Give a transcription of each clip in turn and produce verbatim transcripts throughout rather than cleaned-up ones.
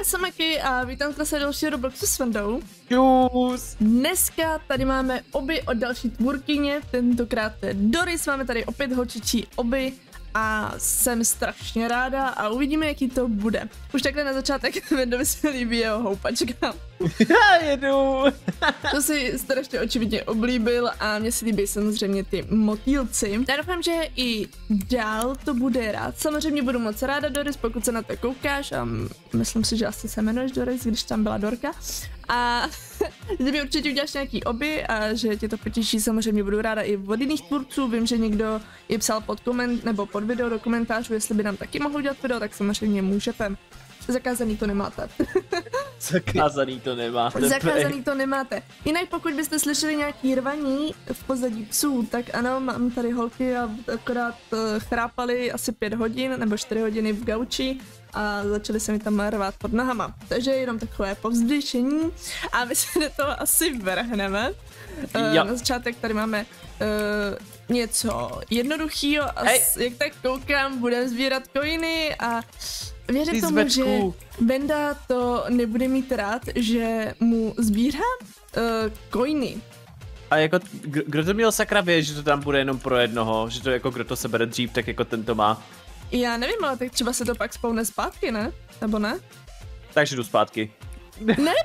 já jsem Maki a vítám se dalšího Robloxu s Vendou. Čus. Dneska tady máme oby od další tvůrkyně, tentokrát to je Doris, máme tady opět holčičí oby a jsem strašně ráda a uvidíme, jaký to bude. Už takhle na začátek Vendovi se líbí jeho houpačka. Já jedu. To si strašně očividně oblíbil a mně si líbí samozřejmě ty motýlci. Já doufám, že i dál to bude rád. Samozřejmě budu moc ráda, Doris, pokud se na to koukáš a myslím si, že asi se jmenuješ Doris, když tam byla Dorka. A že mi určitě uděláš nějaký oby a že tě to potěší, samozřejmě budu ráda i od jiných tvůrců. Vím, že někdo je psal pod koment nebo pod video do komentářů, jestli by nám taky mohl udělat video, tak samozřejmě můžete. Zakázaný to nemáte. Zakázaný to nemáte. Zakázaný to nemáte. Jinak pokud byste slyšeli nějaký rvaní v pozadí psů, tak ano, mám tady holky a akorát chrápali asi pět hodin nebo čtyři hodiny v gauči a začali se mi tam rvát pod nohama. Takže jenom takové povzdyšení a my se do toho asi vrhneme. Uh, na začátek tady máme uh, něco jednoduchého a s, jak tak koukám, budeme sbírat coiny a věřím tomu, že Venda to nebude mít rád, že mu sbírá uh, coiny. A jako, kdo to měl sakra vědět, že to tam bude jenom pro jednoho, že to jako kdo to sebere dřív, tak jako ten to má. Já nevím, ale tak třeba se to pak spawne zpátky, ne? Nebo ne? Takže jdu zpátky. Ne?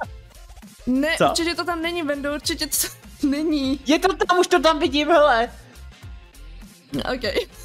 Ne, Co? určitě to tam není, Vendo, určitě to není. Je to tam, už to tam vidím, hele. Ok.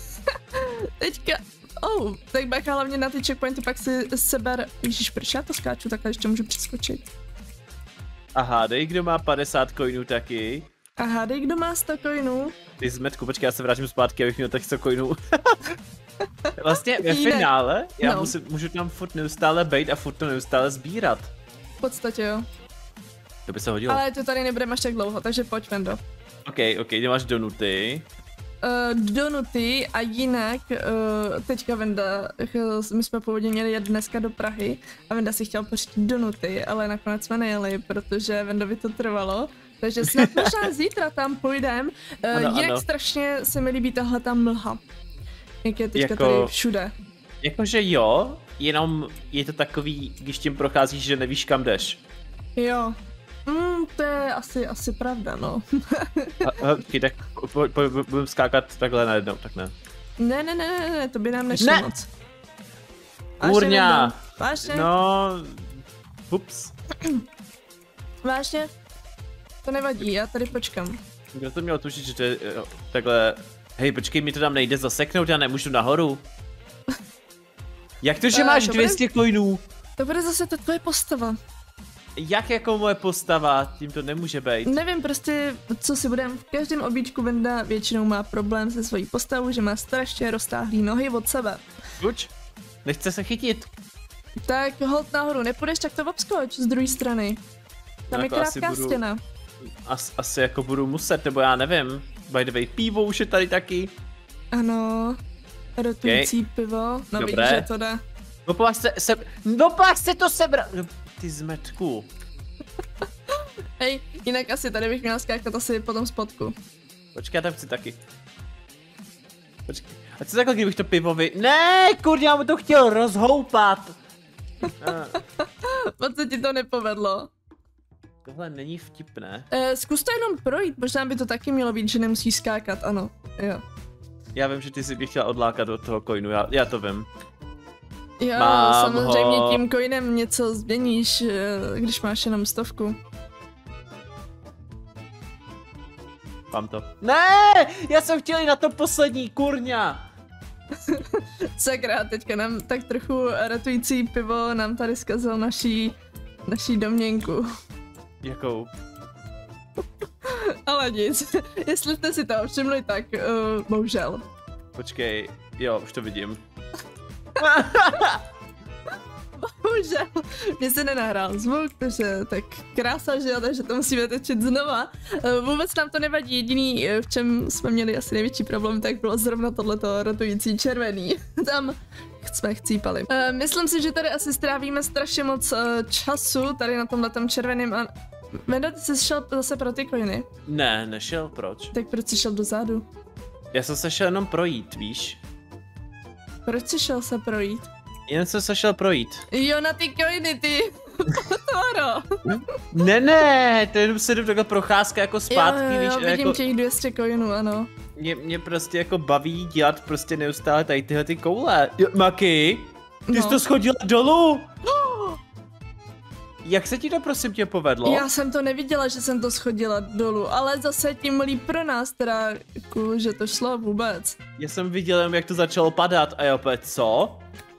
Teďka, oh, tak bacha hlavně na ty checkpointy, pak si seber, ježiš, proč já to skáču, takhle ještě můžu přeskočit. A hádej, kdo má padesát coinů taky. A hádej, kdo má sto coinů. Ty zmetku, počkej, já se vrátím zpátky, abych měl tak sto coinů. Vlastně ve finále, já no. musím, můžu tam furt neustále bejt a furt to neustále sbírat. V podstatě jo. To by se hodilo. Ale to tady nebudeme až tak dlouho, takže pojď, Vendo. Ok, ok, ty máš donuty. Uh, donuty a jinak uh, teďka Venda, my jsme původně měli jet dneska do Prahy a Venda si chtěl pořídit donuty, ale nakonec jsme nejeli, protože Vendovi to trvalo. Takže snad možná zítra tam půjdem. Uh, ano, jinak ano. strašně se mi líbí tahle ta mlha. Jak je teďka jako, tady všude. Jakože jo, jenom je to takový, když tím procházíš, že nevíš kam jdeš. Jo. Mm, to je asi, asi pravda, no. a, a, tak po, po, budeme skákat takhle najednou, tak ne. Ne, ne, ne, ne, ne, to by nám nešlo ne. moc. Kurňa. Vážně? No, ups. Vážně? To nevadí, já tady počkám. Kdo to měl tušit, že to je jo, takhle... Hej, počkej, mi to tam nejde zaseknout, já nemůžu nahoru. Jak to, že Uh, máš to dvě stě coinů? To bude zase to tvoje postava. Jak jako moje postava? Tím to nemůže být. Nevím prostě, co si budem. V každém obíčku Venda většinou má problém se svojí postavou, že má strašně roztáhlý nohy od sebe. Uč, nechce se chytit. Tak hold nahoru, nepůjdeš, tak to obskoč z druhé strany. Tam no, je jako krátká budu, stěna. As, asi jako budu muset, nebo já nevím. By the way, pivo už je tady taky. Ano, rotující okay. pivo, no Dobré. vidíš, že to jde. No pak se, se, no pak se to sebra... No, ty zmetku. Hej, jinak asi tady bych měla skákat asi po tom spodku. Počkej, já tam chci taky. Počkej, a co takhle, kdybych to pivo vy... Ne, kurňa, já mu to chtěl rozhoupat. Moc se ti to nepovedlo. Tohle není vtipné. Eh, zkus to jenom projít, možná by to taky mělo být, že nemusíš skákat, ano, jo. Já vím, že ty si bych chtěla odlákat do toho coinu, já, já to vím. Jo, Mám samozřejmě ho. tím coinem něco změníš, když máš jenom stovku. Mám to. Ne, já jsem chtěl jít na to poslední, kurňa. Sakra, teďka nám tak trochu ratující pivo nám tady zkazil naší, naší domněnku. Jakou? Ale nic, jestli jste si to všimli, tak uh, bohužel. Počkej, jo, už to vidím. Bohužel, mě se nenahrál zvuk, takže tak krása, že jo, takže to musíme točit znova. Uh, vůbec nám to nevadí, jediný, v čem jsme měli asi největší problém, tak bylo zrovna tohleto rotující červený. Tam jsme chcípali. Uh, myslím si, že tady asi strávíme strašně moc uh, času tady na tomhletom červeném a... Venda, ty jsi šel zase pro ty coiny? Ne, nešel, proč? Tak proč jsi šel dozadu? Já jsem se šel jenom projít, víš? Proč jsi šel se projít? Jen jsem se šel projít. Jo, na ty coiny, ty. Potvoro. Ne, ne, to jenom se jdu takhle procházka jako zpátky, jo, jo, jo, víš, vidím jako... těch dvě stě coinů, ano. Mě, mě prostě jako baví dělat prostě neustále tady tyhle ty koule. Jo, Maki, ty No. jsi to schodila dolů. Jak se ti to prosím tě povedlo? Já jsem to neviděla, že jsem to schodila dolů, ale zase tím líp pro nás, teda, jako, že to šlo vůbec. Já jsem viděl jenom, jak to začalo padat a já opět, co?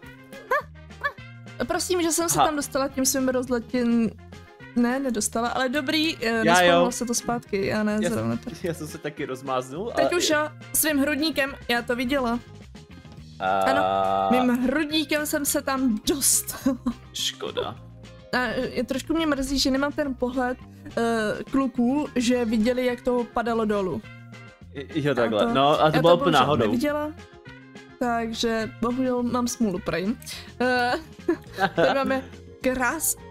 Prosím, že jsem se Ha. tam dostala tím svým rozletím. Ne, nedostala, ale dobrý, jo. nespomnělo se to zpátky, já ne, Já, zrovna jsem- tak. já jsem se taky rozmáznul. Teď a... už jo, svým hrudníkem, já to viděla. A... Ano, mým hrudníkem jsem se tam dostala. Škoda. A je, trošku mě mrzí, že nemám ten pohled uh, kluků, že viděli, jak to padalo dolů. Jo, takhle, to- no a to Já bylo to úplně bohužel náhodou. neviděla, takže bohužel mám smůlu prej. Uh, tady máme krásný...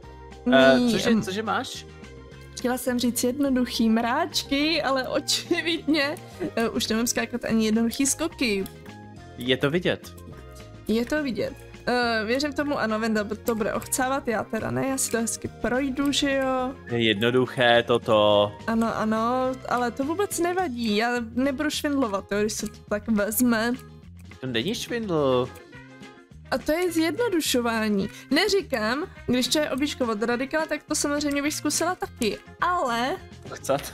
Uh, cože, cože máš? Chtěla jsem říct jednoduchý mráčky, ale očividně uh, už nemám skákat ani jednoduchý skoky. Je to vidět. Je to vidět. Uh, věřím tomu, ano, Venda to bude ochcávat, já teda ne, já si to hezky projdu, že jo. Je jednoduché toto. Ano, ano, ale to vůbec nevadí, já nebudu švindlovat, jo, když se to tak vezme. To není švindl. A to je zjednodušování. Neříkám, když to je obíčko od Radikala, tak to samozřejmě bych zkusila taky, ale... Chcet?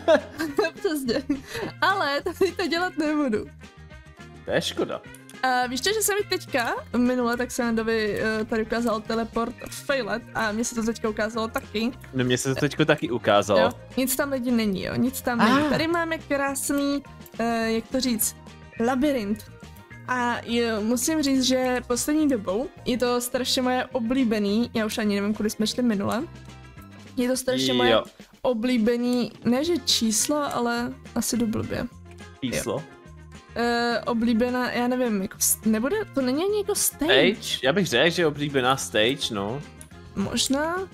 Přesně. Ale tady to dělat nebudu. To je škoda. A víš to, že jsem mi teďka, minule, tak jsem Endovi uh, tady ukázal teleport failet a mně se to teďka ukázalo taky. No mně se to teďko taky ukázalo. Jo, nic tam lidi není, jo, nic tam není. Ah. Tady máme krásný, uh, jak to říct, labirint. A jo, musím říct, že poslední dobou je to strašně moje oblíbený, já už ani nevím, kudy jsme šli minule. Je to strašně moje Jo. oblíbený, ne že číslo, ale asi do blbě. Číslo. Uh, oblíbená, já nevím, jako, st- nebude, to není ani jako stage. Stage? Já bych řekl, že je oblíbená stage, no. Možná?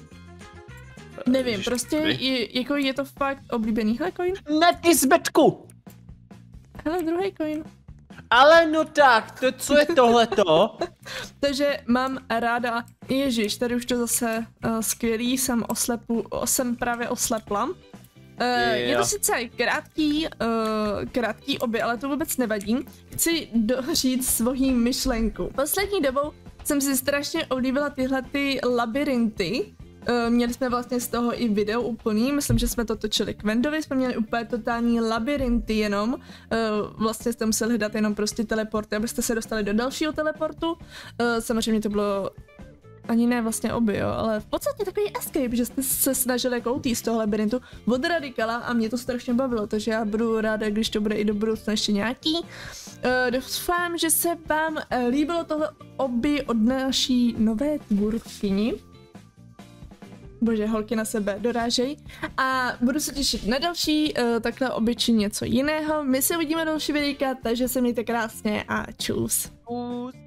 Nevím, Ježiš, prostě vy? je, jako je to fakt oblíbený. Hele coin, Ne, ty zbytku! hele druhý coin. Ale no tak, to, co je tohleto? Takže mám ráda, ježiš, tady už to zase uh, skvělý, jsem oslepu, jsem právě oslepla. Uh, je Jo. to sice krátký, uh, krátký obě, ale to vůbec nevadí. Chci doříct svoji myšlenku. Poslední dobou jsem si strašně oblíbila tyhle ty labirinty. Uh, měli jsme vlastně z toho i video úplný, myslím, že jsme to točili k Vendovi, jsme měli úplně totální labirinty jenom, uh, vlastně jste museli hledat jenom prostě teleporty, abyste se dostali do dalšího teleportu, uh, samozřejmě to bylo ani ne vlastně obě, jo, ale v podstatě takový escape, že jste se snažili jako utíct z toho labirintu od Radikala a mě to strašně bavilo, takže já budu ráda, když to bude i do budoucna ještě nějaký. Uh, doufám, že se vám uh, líbilo tohle oby od naší nové tvůrkyni. Bože, holky na sebe dorážej. A budu se těšit na další, uh, takhle obyčí něco jiného. My se uvidíme další videjka, takže se mějte krásně a čus. Kus.